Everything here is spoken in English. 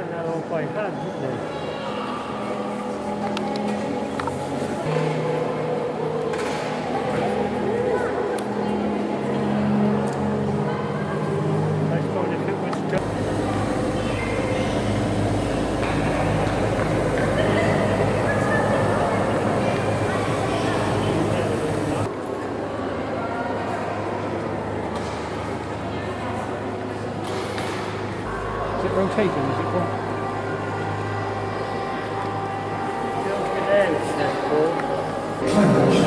they're all playing hands, aren't they? Let's go to Fitness Cup. Is it rotating? Is it one? Don't get out,